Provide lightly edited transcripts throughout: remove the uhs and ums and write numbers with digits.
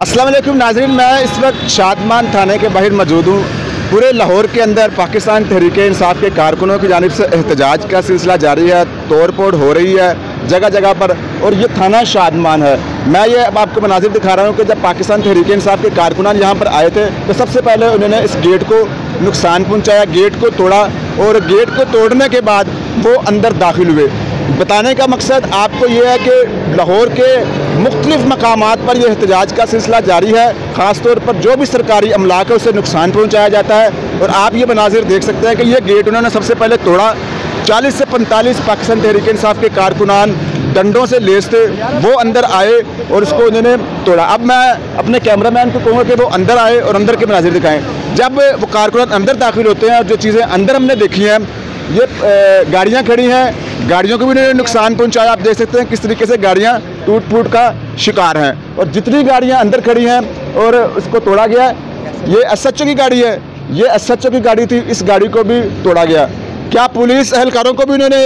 अस्सलाम वालेकुम नाज़रीन, मैं इस वक्त शादमान थाने के बाहर मौजूद हूँ। पूरे लाहौर के अंदर पाकिस्तान तहरीक-ए-इंसाफ के कारकुनों की जानिब से एहतजाज का सिलसिला जारी है, तोड़ फोड़ हो रही है जगह जगह पर, और ये थाना शादमान है। मैं ये अब आपको मनाजिर दिखा रहा हूँ कि जब पाकिस्तान तहरीक-ए-इंसाफ के कारकुनान यहाँ पर आए थे तो सबसे पहले उन्होंने इस गेट को नुकसान पहुँचाया, गेट को तोड़ा, और गेट को तोड़ने के बाद वो अंदर दाखिल हुए। बताने का मकसद आपको ये है कि लाहौर के मुख्तलिफ मकामात पर यह एहतजाज का सिलसिला जारी है। ख़ास तौर पर जो भी सरकारी अमलाक है उसे नुकसान पहुँचाया जाता है। और आप ये मनाजिर देख सकते हैं कि यह गेट उन्होंने सबसे पहले तोड़ा। 40 से 45 पाकिस्तान तहरीक-ए-इंसाफ के कारकुनान डंडों से लेस थे, वो अंदर आए और उसको उन्होंने तोड़ा। अब मैं अपने कैमरामैन को कहूँगा कि वो अंदर आए और अंदर के मनाजिर दिखाएँ। जब वो कारकुनान अंदर दाखिल होते हैं और जो चीज़ें अंदर हमने देखी हैं, ये गाड़ियाँ खड़ी हैं, गाड़ियों को भी उन्होंने नुकसान पहुंचाया। आप देख सकते हैं किस तरीके से गाड़ियाँ टूट फूट का शिकार हैं, और जितनी गाड़ियाँ अंदर खड़ी हैं और उसको तोड़ा गया। ये SHO की गाड़ी है, ये SHO की गाड़ी थी, इस गाड़ी को भी तोड़ा गया। क्या पुलिस एहलकारों को भी उन्होंने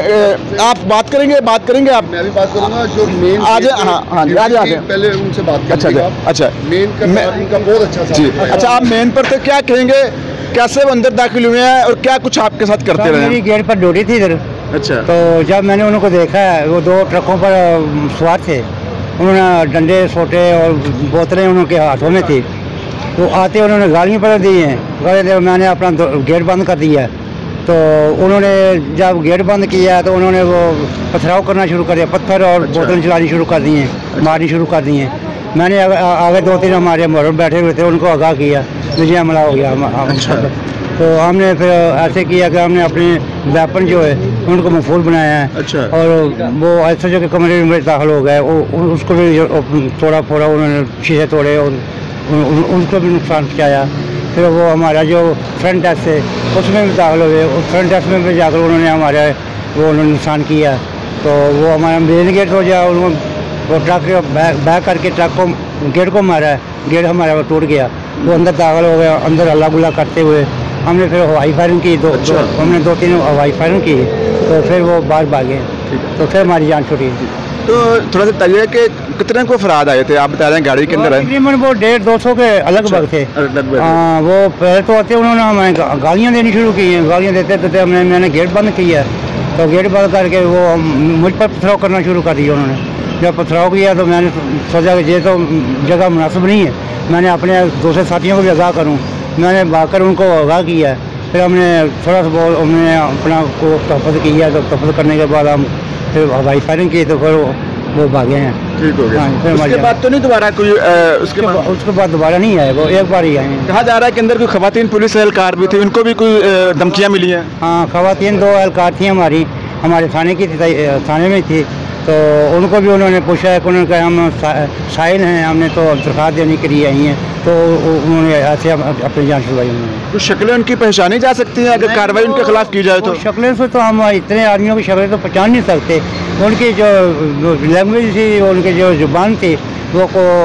आप बात करेंगे आप? मैं भी बात करूँगा। जो मेन आज आगे पहले उनसे बात करेंगे। अच्छा मेन का बहुत अच्छा जी। अच्छा, आप मेन पर तो क्या कहेंगे, कैसे वो अंदर दाखिल हुए हैं और क्या कुछ आपके साथ करते रहे? मेरी गेट पर ड्यूटी थी इधर। अच्छा। तो जब मैंने उनको देखा, वो 2 ट्रकों पर सवार थे, उन्होंने डंडे सोटे और बोतलें उनके हाथों में थी। तो आते उन्होंने गालियाँ पकड़ दी हैं, मैंने अपना गेट बंद कर दिया। तो उन्होंने जब गेट बंद किया तो उन्होंने वो पथराव करना शुरू कर दिया, पत्थर और बोतलें चलानी शुरू कर दी हैं, मारनी शुरू कर दी हैं। मैंने आगे 2-3 हमारे मोहर्रम बैठे हुए थे, उनको आगाह किया, मुझे हमला हो गया। तो हमने फिर ऐसे किया कि हमने अपने वेपन जो है उनको महफूज बनाया है। अच्छा। और वो SHO के कमरे में दाखिल हो गए, उसको भी तोड़ा फोड़ा, उन्होंने शीशे तोड़े और उनको भी नुकसान पहुँचाया। फिर वो हमारा जो फ्रंट डेस्क है उसमें भी दाखिल हुए, उस फ्रंट डेस्क में भी जाकर उन्होंने हमारा उन्होंने नुकसान किया। तो वो हमारा मेन गेट हो जाए, वो ट्रक बैक करके ट्रक को गेट को मारा, गेट हमारा वो टूट गया। वो अंदर दाखिल हो गया, अंदर हल्ला गुल्ला करते हुए हमने फिर हवाई फायरिंग की। हमने 2-3 हवाई फायरिंग की, तो फिर वो बाहर भागे, तो फिर हमारी जान छूटी। तो थोड़ा सा बताइए कि कितने को अफराद आए थे? आप बता रहे हैं गाड़ी के अंदर है तकरीबन वो 150-200 के अलग बग थे। हाँ, वो पहले तो आते उन्होंने हमें गालियाँ देनी शुरू की हैं। गालियाँ देते मैंने गेट बंद किया, तो गेट बंद करके वो मुझ पर पथराव करना शुरू कर दिया उन्होंने। जब पथराव किया तो मैंने सोचा कि ये तो जगह मुनासिब नहीं है, मैंने अपने दूसरे साथियों को भी आगाह करूँ। मैंने भागकर उनको आगाह किया, फिर हमने थोड़ा सा हमने अपना को तहफ़्फ़ुज़ किया। तो तहफ़्फ़ुज़ करने के बाद हम फिर हवाई फायरिंग की, तो फिर वो भागे हैं। ठीक हो गया। हाँ, उसके बाद तो नहीं दोबारा कोई उसके बाद दोबारा नहीं आए, वो एक बार ही आए हैं। कहा जा रहा है कि अंदर कोई खवातीन पुलिस एहलकार भी थी, उनको भी कोई धमकियाँ मिली हैं? हाँ, खवातीन 2 एहलकार थी हमारे थाने की थाने में थी। तो उनको भी उन्होंने पूछा है कि उन्होंने कहा हम साहिल हैं, हमने तो दरख्वास्त देने के लिए आई हैं। तो उन्होंने ऐसे अपनी जान छुड़वाई। उन्होंने तो शक्लें उनकी पहचानी जा सकती हैं अगर कार्रवाई उनके खिलाफ की जाए? तो शक्लें से तो हम इतने आदमियों की शक्लें तो पहचान नहीं सकते। उनकी जो लैंग्वेज थी, उनकी जो जुबान थी, वो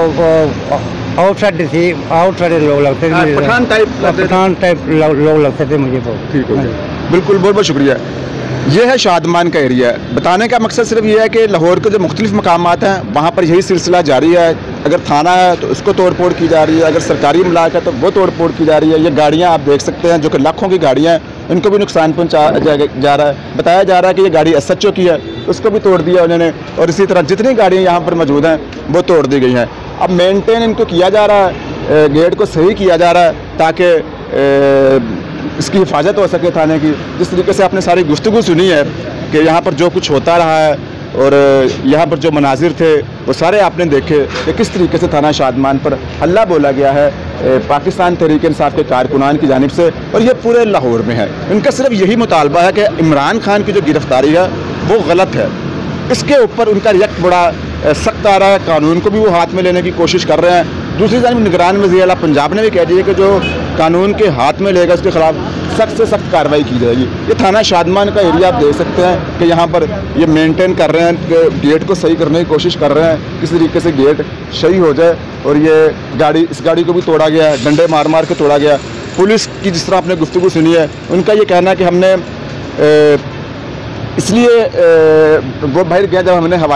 आउटसाइड थी, आउटसाइड लोग लगते थे, पठान टाइप लोग लगते थे मुझे। ठीक हो गया, बिल्कुल, बहुत बहुत शुक्रिया। ये है शादमान का एरिया। बताने का मकसद सिर्फ ये है कि लाहौर के जो मुख्तलिफ मकामात हैं वहाँ पर यही सिलसिला जारी है। अगर थाना है तो उसको तोड़ फोड़ की जा रही है, अगर सरकारी इमलाक है तो वो तोड़ फोड़ की जा रही है। ये गाड़ियाँ आप देख सकते हैं जो कि लाखों की गाड़ियाँ हैं, इनको भी नुकसान पहुँचाया जा रहा है। बताया जा रहा है कि ये गाड़ी SHO की है, उसको भी तोड़ दिया उन्होंने, और इसी तरह जितनी गाड़ियाँ यहाँ पर मौजूद हैं वो तोड़ दी गई हैं। अब मेनटेन इनको किया जा रहा है, गेट को सही किया जा रहा है ताकि इसकी हिफाजत हो सके थाने की। जिस तरीके से आपने सारी गुफ्तगू सुनी है कि यहाँ पर जो कुछ होता रहा है और यहाँ पर जो मनाजिर थे वो सारे आपने देखे कि किस तरीके से थाना शादमान पर हल्ला बोला गया है पाकिस्तान तहरीक-ए-इंसाफ के कारकुनान की जानिब से, और ये पूरे लाहौर में है। इनका सिर्फ यही मुतालबा है कि इमरान खान की जो गिरफ्तारी है वो गलत है। इसके ऊपर उनका रिएक्ट बड़ा सख्त आ रहा है, कानून को भी वो हाथ में लेने की कोशिश कर रहे हैं। दूसरी जानिब निगरान वज़ीर आला पंजाब ने भी कह दिया कि जो कानून के हाथ में लेगा उसके खिलाफ सख्त से सख्त कार्रवाई की जाएगी। ये थाना शादमान का एरिया आप देख सकते हैं कि यहाँ पर ये मेंटेन कर रहे हैं कि गेट को सही करने की कोशिश कर रहे हैं, किस तरीके से गेट सही हो जाए। और ये इस गाड़ी को भी तोड़ा गया है, डंडे मार मार के तोड़ा गया। पुलिस की जिस तरह आपने गुफ्तगू सुनी है, उनका ये कहना है कि हमने इसलिए वो बाहर गया जब हमने हवाई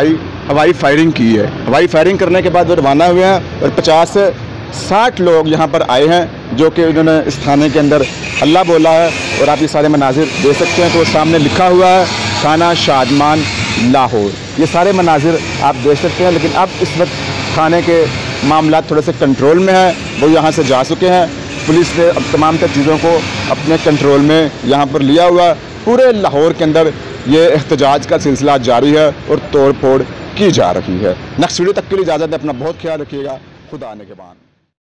हवाई फायरिंग की है। हवाई फायरिंग करने के बाद वो रवाना हुए हैं और 50 से 60 लोग यहाँ पर आए हैं, जो कि उन्होंने इस थाने के अंदर अल्लाह बोला है। और आप ये सारे मनाजिर देख सकते हैं, तो सामने लिखा हुआ है थाना शादमान लाहौर। ये सारे मनाजिर आप देख सकते हैं। लेकिन अब इस वक्त थाने के मामला थोड़े से कंट्रोल में है, वो यहाँ से जा चुके हैं। पुलिस ने अब तमाम तर चीज़ों को अपने कंट्रोल में यहाँ पर लिया हुआ। पूरे लाहौर के अंदर ये एहतजाज का सिलसिला जारी है और तोड़ फोड़ की जा रही है। नेक्स्ट वीडियो तक के लिए इजाज़त है, अपना बहुत ख्याल रखिएगा। खुदा आने के बाद।